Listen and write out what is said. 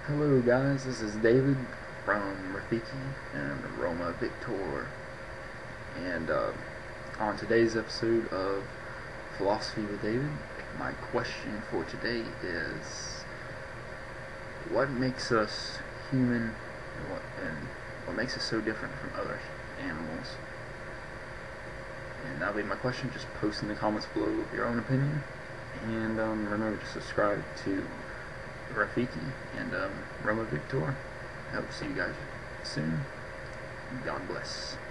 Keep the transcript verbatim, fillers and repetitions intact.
Hello guys, this is David from Rafiki and Roma Victor, and uh, on today's episode of Philosophy with David, my question for today is, what makes us human and what, and what makes us so different from other animals? And that'll be my question. Just post in the comments below your own opinion, and um, remember to subscribe to Rafiki and um, Roma Victor. I hope to see you guys soon. God bless.